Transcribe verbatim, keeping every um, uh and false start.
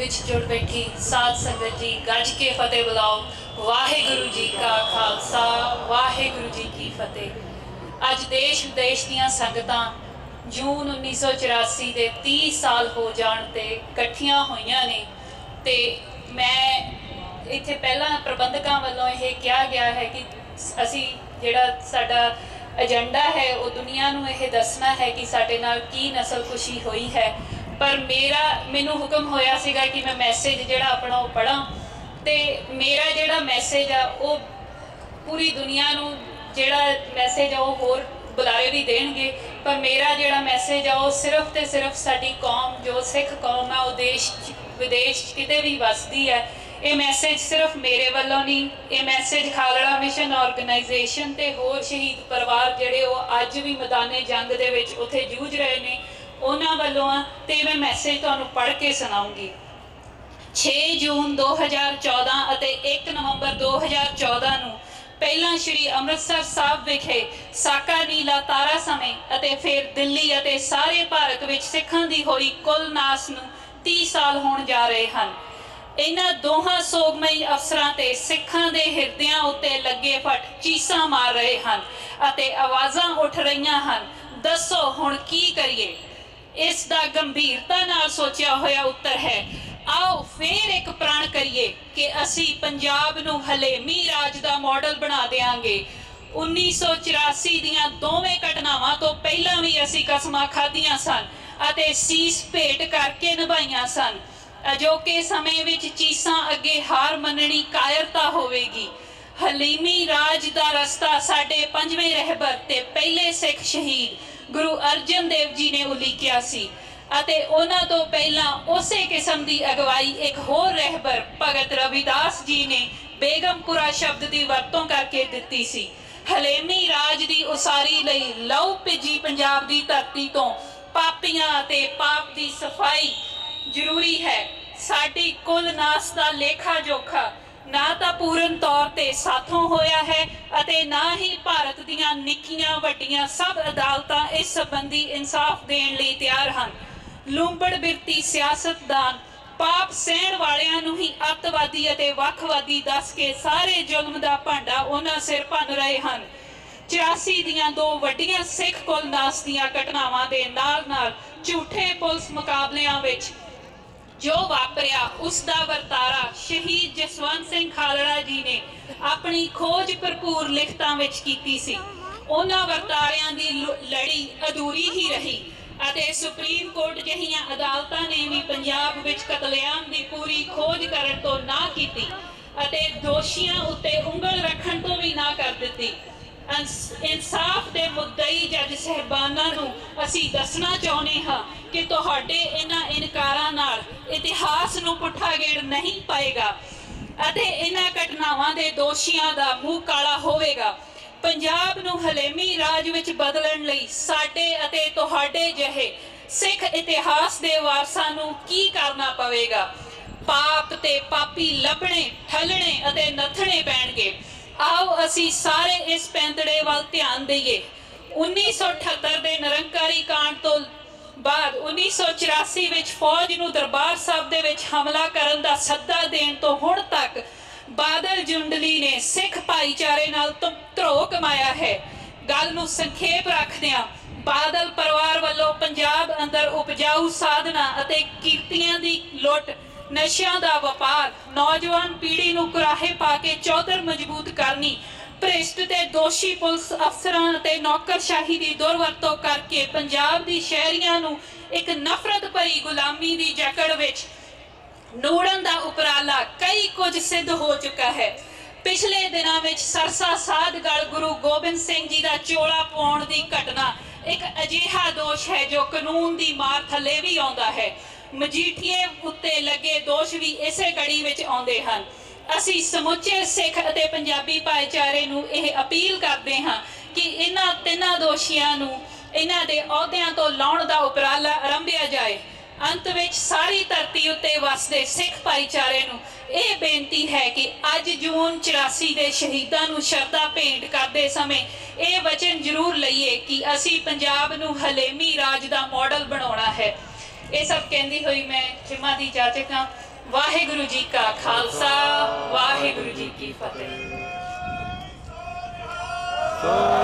विच जुड़ बैठी साध संगत जी गज के फतेह बुलाओ। वाहिगुरु जी का खालसा वाहिगुरु जी की फतेह। अज देश विदेश दीयां संगतां जून उन्नीस सौ चौरासी के तीस साल हो जाण ते इकट्ठियां होईयां ने ते मैं इत्थे पहला प्रबंधकां वल्लों यह कहा गया है कि असी जिहड़ा साडा एजेंडा है वो दुनिया नूं यह दसना है कि साडे नाल की नस्लकुशी हुई है। पर मेरा मैनू हुक्म होया सीगा कि मैं मैसेज जिहड़ा अपना वो पढ़ा ते मेरा जिहड़ा मैसेज आ वो पूरी दुनिया नूं जिहड़ा मैसेज आ वो होर बुलारे भी देणगे, पर मेरा जिहड़ा मैसेज आ वो सिर्फ ते सिर्फ साडी कौम जो सिख कौम आ वो देश विदेश किते भी वसदी है। ये मैसेज सिर्फ मेरे वालों नहीं, ये मैसेज खालड़ा मिशन ऑर्गेनाइजेशन ते होर शहीद परिवार जिहड़े वो अज भी मैदाने जंग दे विच उत्थे जूझ रहे ने उन्हां वालों आ ते मैं मैसेज तुहानूं पढ़ के सुणाऊंगी। छे जून दो हज़ार चौदह ਅਤੇ एक नवंबर दो हज़ार चौदह ਨੂੰ ਪਹਿਲਾਂ ਸ਼੍ਰੀ ਅੰਮ੍ਰਿਤਸਰ ਸਾਹਿਬ ਵਿਖੇ ਸਾਕਾ ਨੀਲਾ ਤਾਰਾ ਸਮੇਂ ਅਤੇ ਫਿਰ ਦਿੱਲੀ ਅਤੇ ਸਾਰੇ ਭਾਰਤ ਵਿੱਚ ਸਿੱਖਾਂ ਦੀ ਹੋਈ ਕੁੱਲ ਨਾਸ ਨੂੰ तीस ਸਾਲ ਹੋਣ ਜਾ ਰਹੇ ਹਨ। ਇਹਨਾਂ ਦੋਹਾਂ ਸੋਗਮਈ ਅਫਸਰਾਂ ਤੇ ਸਿੱਖਾਂ ਦੇ ਹਿਰਦਿਆਂ ਉੱਤੇ ਲੱਗੇ ਫਟ ਚੀਸਾਂ ਮਾਰ ਰਹੇ ਹਨ ਅਤੇ ਆਵਾਜ਼ਾਂ ਉੱਠ ਰਹੀਆਂ ਹਨ, ਦੱਸੋ ਹੁਣ ਕੀ ਕਰੀਏ। ਇਸ ਦਾ ਗੰਭੀਰਤਾ ਨਾਲ ਸੋਚਿਆ ਹੋਇਆ ਉੱਤਰ ਹੈ, आओ फिर एक प्रण करिए कि असी पंजाब नूं हलेमी राज दा मॉडल बना देंगे। उन्नीस सौ चौरासी दियां दोवें घटनावां तो पहला भी असी कसमां खाधियां सन अते सीस भेट करके निभाइयां सन। अजोके समय विच चीसां अगे हार मननी कायरता होवेगी। हलीमी राज दा रस्ता साडे पंजवें रहबर ते पहले सिख शहीद गुरु अर्जन देव जी ने उलीकिया सी ਅਤੇ ਉਹਨਾਂ ਤੋਂ ਪਹਿਲਾਂ ਉਸੇ ਕਿਸਮ ਦੀ ਅਗਵਾਈ ਇੱਕ ਹੋਰ ਰਹਿਬਰ ਭਗਤ ਰਵਿਦਾਸ ਜੀ ਨੇ ਬੇਗਮਪੁਰਾ ਸ਼ਬਦ ਦੀ ਵਰਤੋਂ ਕਰਕੇ ਦਿੱਤੀ ਸੀ। ਹਲੇਮੀ ਰਾਜ ਦੀ ਉਸਾਰੀ ਲਈ ਲਹੂ ਭਿੱਜੀ ਪੰਜਾਬ ਦੀ ਧਰਤੀ ਤੋਂ ਪਾਪੀਆਂ ਅਤੇ ਪਾਪ ਦੀ ਸਫਾਈ ਜ਼ਰੂਰੀ ਹੈ। ਸਾਡੀ ਕੁੱਲ ਨਾਸ ਦਾ ਲੇਖਾ ਜੋਖਾ ਨਾ ਤਾਂ ਪੂਰਨ ਤੌਰ ਤੇ ਸਾਥੋਂ ਹੋਇਆ ਹੈ ਅਤੇ ਨਾ ਹੀ ਭਾਰਤ ਦੀਆਂ ਨਿੱਕੀਆਂ ਵੱਡੀਆਂ ਸਭ ਅਦਾਲਤਾਂ ਇਸ ਸੰਬੰਧੀ ਇਨਸਾਫ ਦੇਣ ਲਈ ਤਿਆਰ ਹਨ। ਲੂੰਬੜ ਬਿਰਤੀ ਸਿਆਸਤਦਾਨ ਪਾਪ ਸਹਿਣ ਵਾਲਿਆਂ ਨੂੰ ਹੀ ਅੱਤਵਾਦੀ ਅਤੇ ਵੱਖਵਾਦੀ ਦੱਸ ਕੇ ਸਾਰੇ ਜ਼ੁਲਮ ਦਾ ਭਾਂਡਾ ਉਹਨਾਂ ਸਿਰ ਭੰਨ ਰਹੇ ਹਨ। ਚੁਰਾਸੀ ਦੀਆਂ ਦੋ ਵੱਡੀਆਂ ਸਿੱਖ ਕੁੱਲ ਨਾਸ ਦੀਆਂ ਘਟਨਾਵਾਂ ਦੇ ਨਾਲ ਨਾਲ ਝੂਠੇ ਪੁਲਿਸ ਮੁਕਾਬਲਿਆਂ ਵਿੱਚ ਜੋ ਵਾਪਰਿਆ ਉਸ ਦਾ ਵਰਤਾਰਾ ਸ਼ਹੀਦ ਜਸਵੰਤ ਸਿੰਘ ਖਾਲੜਾ ਜੀ ਨੇ ਆਪਣੀ ਖੋਜ ਭਰਪੂਰ ਲਿਖਤਾਂ ਵਿੱਚ ਕੀਤੀ ਸੀ। ਉਹਨਾਂ ਵਰਤਾਰਿਆਂ ਦੀ ਲੜੀ ਅਧੂਰੀ ਹੀ ਰਹੀ ਅਤੇ ਸੁਪਰੀਮ ਕੋਰਟ ਜਿਹੀਆਂ ਅਦਾਲਤਾਂ ਨੇ ਵੀ ਪੰਜਾਬ ਵਿੱਚ ਕਤਲੇਆਮ ਦੀ ਪੂਰੀ ਖੋਜ ਕਰਨ ਤੋਂ ਨਾ ਕੀਤੀ ਅਤੇ ਦੋਸ਼ੀਆਂ ਉੱਤੇ ਉਂਗਲ ਰੱਖਣ ਤੋਂ ਵੀ ਨਾ ਕਰ ਦਿੱਤੀ। ਇਨਸਾਫ ਦੇ ਮੁੱਦਈ ਜੱਜ ਸਾਹਿਬਾਨਾਂ ਨੂੰ ਅਸੀਂ ਦੱਸਣਾ ਚਾਹੁੰਦੇ ਹਾਂ ਕਿ ਤੁਹਾਡੇ ਇਹਨਾਂ ਇਨਕਾਰਾਂ ਨਾਲ ਇਤਿਹਾਸ ਨੂੰ ਪੁੱਠਾ ਗੇੜ ਨਹੀਂ ਪਾਏਗਾ ਅਤੇ ਇਹਨਾਂ ਘਟਨਾਵਾਂ ਦੇ ਦੋਸ਼ੀਆਂ ਦਾ ਮੂੰਹ ਕਾਲਾ ਹੋਵੇਗਾ। ਪੰਜਾਬ ਨੂੰ ਹਲੇਮੀ ਰਾਜ ਵਿੱਚ ਬਦਲਣ ਲਈ ਸਾਡੇ ਅਤੇ ਤੁਹਾਡੇ ਜਿਹੇ ਸਿੱਖ ਇਤਿਹਾਸ ਦੇ ਵਾਰਸਾਂ ਨੂੰ ਕੀ ਕਰਨਾ ਪਵੇਗਾ। ਪਾਪ ਤੇ ਪਾਪੀ ਲੱਭਣੇ ਠੱਲਣੇ ਅਤੇ ਨੱਥਣੇ ਪੈਣਗੇ। आओ असी सारे इस पैंतड़े वाल ध्यान दईए। उन्नीस सौ अठहत्तर के निरंकारी कांड तो बाद उन्नीस सौ चौरासी विच फौज नूं दरबार साहब दे विच हमला करन दा सद्दा देण तो हुण तक बादल जुंडली ने सिख भाईचारे नाल धरोह कमाया है। गल नूं संखेप रखदिआं बादल परिवार वालों पंजाब अंदर उपजाऊ साधना अते किरतियां दी लुट नशियां दा वपार नौजवान पीढ़ी नूं कुराहे पा के चौधर मजबूत करनी भ्रिष्ट ते दोषी पुलिस अफसरां ते नौकरशाही दी दुरवरतों करके पंजाब दी शहरियां नूं एक नफरत भरी गुलामी दी जकड़ विच नूड़न दा उपराला कई कुछ सिद्ध हो चुका है। पिछले दिनां विच सरसा साधगढ़ गुरु गोबिंद सिंह जी दा चोला पाउण दी घटना एक अजिहा दोष है जो कानून दी मार थले भी आउंदा है। मजीठीए उत्ते लगे दोष भी इसे कड़ी विच आउंदे हन। असी समुचे सिख अते पंजाबी भाईचारे नूं इह अपील करदे हां कि इन्हां तिन्हां दोषियां नूं इन्हां दे अहुदिआं तो लाउण दा उपराला आरंभिया जाए। अंत विच सारी धरती उत्ते वसदे सिख भाईचारे नूं इह बेनती है कि अज जून चौरासी दे शहीदां नूं शरधा भेंट करदे समय इह वचन जरूर लईए कि असी पंजाब नूं हलेमी राज दा मॉडल बनाउणा है। ये सब कहती हुई मैं खिमा दी जाचक हाँ वाहेगुरु जी का खालसा वाहेगुरु जी की फतेह।